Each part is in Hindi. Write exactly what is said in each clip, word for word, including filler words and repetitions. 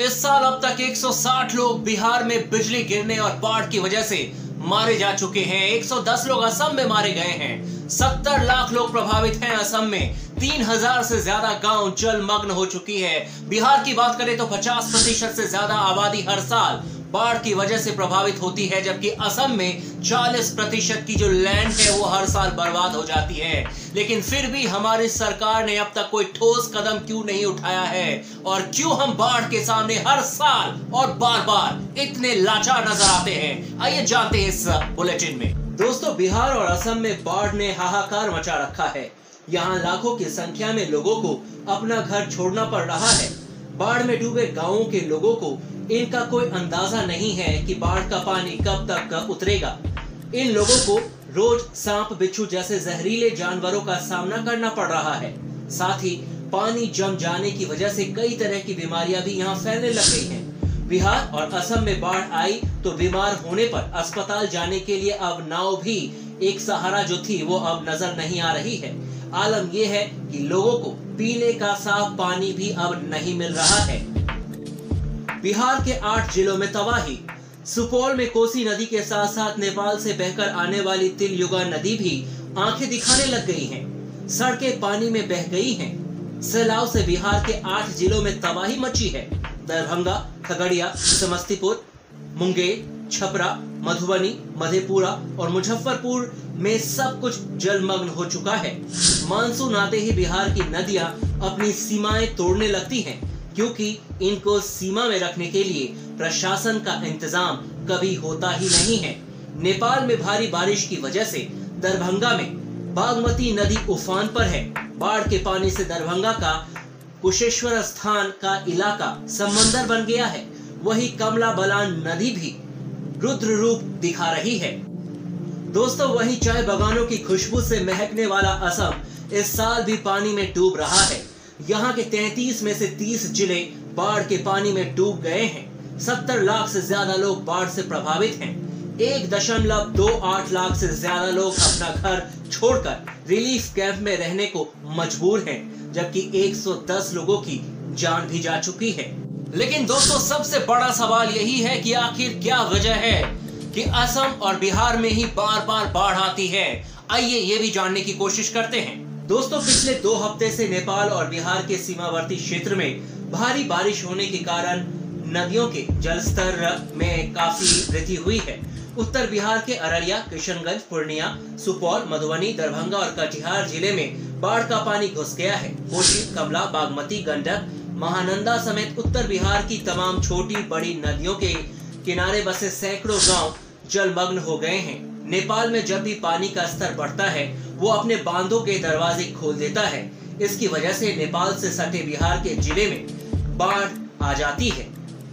इस साल अब तक एक सौ साठ लोग बिहार में बिजली गिरने और बाढ़ की वजह से मारे जा चुके हैं। एक सौ दस लोग असम में मारे गए हैं। सत्तर लाख लोग प्रभावित हैं असम में। तीन हज़ार से ज्यादा गांव जलमग्न हो चुकी है। बिहार की बात करें तो पचास प्रतिशत से ज्यादा आबादी हर साल बाढ़ की वजह से प्रभावित होती है, जबकि असम में चालीस प्रतिशत की जो लैंड है वो हर साल बर्बाद हो जाती है। लेकिन फिर भी हमारी सरकार ने अब तक कोई ठोस कदम क्यों नहीं उठाया है और क्यों हम बाढ़ के सामने हर साल और बार बार इतने लाचार नजर आते हैं? आइए जानते हैं इस बुलेटिन में। दोस्तों, बिहार और असम में बाढ़ ने हाहाकार मचा रखा है। यहाँ लाखों की संख्या में लोगों को अपना घर छोड़ना पड़ रहा है। बाढ़ में डूबे गांवों के लोगों को इनका कोई अंदाजा नहीं है कि बाढ़ का पानी कब तक उतरेगा। इन लोगों को रोज सांप, बिच्छू जैसे जहरीले जानवरों का सामना करना पड़ रहा है। साथ ही पानी जम जाने की वजह से कई तरह की बीमारियां भी यहाँ फैलने लग गई हैं। बिहार और असम में बाढ़ आई तो बीमार होने पर अस्पताल जाने के लिए अब नाव भी एक सहारा जो थी वो अब नजर नहीं आ रही है। आलम यह है कि लोगों को पीने का साफ पानी भी अब नहीं मिल रहा है। बिहार के आठ जिलों में तबाही। सुपौल में कोसी नदी के साथ साथ नेपाल से बहकर आने वाली तिलयुगा नदी भी आंखें दिखाने लग गई हैं। सड़कें पानी में बह गई हैं। सैलाब से बिहार के आठ जिलों में तबाही मची है। दरभंगा, खगड़िया, समस्तीपुर, मुंगेर, छपरा, मधुबनी, मधेपुरा और मुजफ्फरपुर में सब कुछ जलमग्न हो चुका है। मानसून आते ही बिहार की नदियां अपनी सीमाएं तोड़ने लगती हैं, क्योंकि इनको सीमा में रखने के लिए प्रशासन का इंतजाम कभी होता ही नहीं है। नेपाल में भारी बारिश की वजह से दरभंगा में बागमती नदी उफान पर है। बाढ़ के पानी से दरभंगा का कुशेश्वर स्थान का इलाका समंदर बन गया है। वही कमला बलान नदी भी रुद्र रूप दिखा रही है। दोस्तों, वही चाय बागानों की खुशबू से महकने वाला असम इस साल भी पानी में डूब रहा है। यहाँ के तैंतीस में से तीस जिले बाढ़ के पानी में डूब गए हैं। सत्तर लाख से ज्यादा लोग बाढ़ से प्रभावित हैं। एक दशमलव दो आठ लाख से ज्यादा लोग अपना घर छोड़कर रिलीफ कैंप में रहने को मजबूर हैं, जबकि एक सौ दस लोगों की जान भी जा चुकी है। लेकिन दोस्तों, सबसे बड़ा सवाल यही है कि आखिर क्या वजह है कि असम और बिहार में ही बार बार बाढ़ आती है। आइए ये भी जानने की कोशिश करते हैं। दोस्तों, पिछले दो हफ्ते से नेपाल और बिहार के सीमावर्ती क्षेत्र में भारी बारिश होने के कारण नदियों के जलस्तर में काफी वृद्धि हुई है। उत्तर बिहार के अररिया, किशनगंज, पूर्णिया, सुपौल, मधुबनी, दरभंगा और कटिहार जिले में बाढ़ का पानी घुस गया है। कोसी, कमला, बागमती, गंडक, महानंदा समेत उत्तर बिहार की तमाम छोटी बड़ी नदियों के किनारे बसे सैकड़ों गांव जलमग्न हो गए हैं। नेपाल में जब भी पानी का स्तर बढ़ता है वो अपने बांधों के दरवाजे खोल देता है। इसकी वजह से नेपाल से सटे बिहार के जिले में बाढ़ आ जाती है।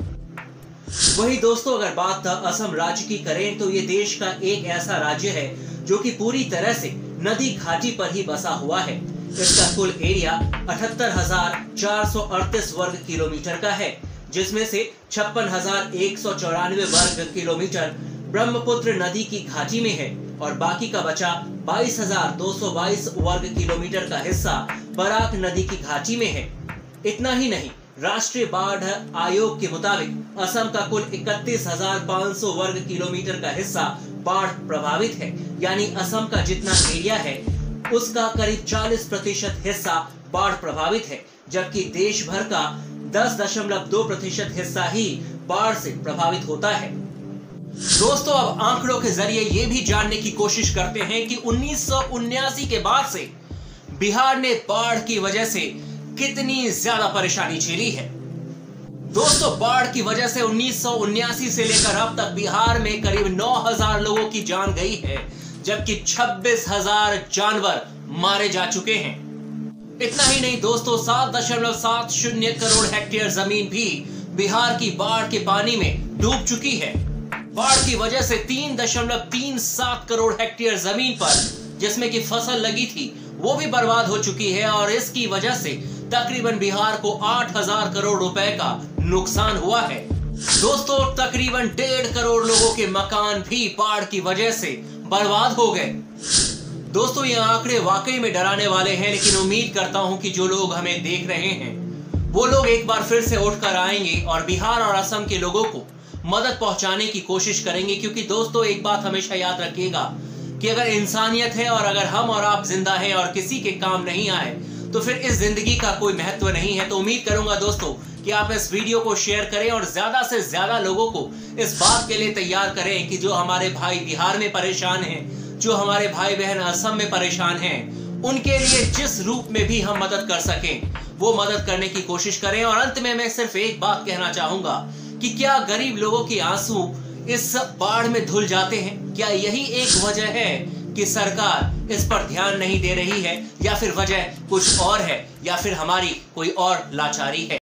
वही दोस्तों, अगर बात असम राज्य की करें तो ये देश का एक ऐसा राज्य है जो कि पूरी तरह से नदी घाटी पर ही बसा हुआ है। इसका कुल एरिया अठहत्तर हजार चार सौ अड़तीस वर्ग किलोमीटर का है, जिसमें से छप्पन हजार एक सौ चौरानवे वर्ग किलोमीटर ब्रह्मपुत्र नदी की घाटी में है और बाकी का बचा बाईस हजार दो सौ बाईस वर्ग किलोमीटर का हिस्सा बराक नदी की घाटी में है। इतना ही नहीं, राष्ट्रीय बाढ़ आयोग के मुताबिक असम का कुल इकतीस हजार पाँच सौ वर्ग किलोमीटर का हिस्सा बाढ़ प्रभावित है। यानी असम का जितना एरिया है उसका करीब चालीस प्रतिशत हिस्सा बाढ़ प्रभावित है, जबकि देश भर का दस दशमलव दो प्रतिशत हिस्सा ही बाढ़ से प्रभावित होता है। दोस्तों, अब आंकड़ों के जरिए ये भी जानने की कोशिश करते हैं कि उन्नीस सौ उन्यासी के बाद से बिहार ने बाढ़ की वजह से कितनी ज्यादा परेशानी झेली है। दोस्तों, बाढ़ की वजह से उन्नीस सौ उन्यासी से लेकर अब तक बिहार में करीब नौ हज़ार लोगों की जान गई है, जबकि छब्बीस हज़ार जानवर मारे जा चुके हैं। इतना ही नहीं दोस्तों, सात दशमलव सात शून्य करोड़ हेक्टेयर जमीन भी बिहार की बाढ़ के पानी में डूब चुकी है। बाढ़ की वजह से तीन दशमलव तीन सात करोड़ हेक्टेयर जमीन पर जिसमें की फसल लगी थी वो भी बर्बाद हो चुकी है और इसकी वजह से तकरीबन बिहार को आठ हजार करोड़ रुपए का नुकसान हुआ है। दोस्तों, तकरीबन डेढ़ करोड़ लोगों के मकान भी बाढ़ की वजह से बर्बाद हो गए। दोस्तों, ये आंकड़े वाकई में डराने वाले हैं, लेकिन उम्मीद करता हूं कि जो लोग हमें देख रहे हैं वो लोग एक बार फिर से उठकर आएंगे और बिहार और असम के लोगों को मदद पहुंचाने की कोशिश करेंगे। क्योंकि दोस्तों, एक बात हमेशा याद रखिएगा कि अगर इंसानियत है और अगर हम और आप जिंदा हैं और किसी के काम नहीं आए तो फिर इस जिंदगी का कोई महत्व नहीं है। तो उम्मीद करूंगा दोस्तों कि आप इस वीडियो को शेयर करें और ज्यादा से ज्यादा लोगों को इस बात के लिए तैयार करें कि जो हमारे भाई बिहार में परेशान हैं, जो हमारे भाई बहन असम में परेशान हैं, उनके लिए जिस रूप में भी हम मदद कर सकें वो मदद करने की कोशिश करें। और अंत में मैं सिर्फ एक बात कहना चाहूंगा कि क्या गरीब लोगों के आंसू इस बाढ़ में धुल जाते हैं? क्या यही एक वजह है कि सरकार इस पर ध्यान नहीं दे रही है, या फिर वजह कुछ और है, या फिर हमारी कोई और लाचारी है?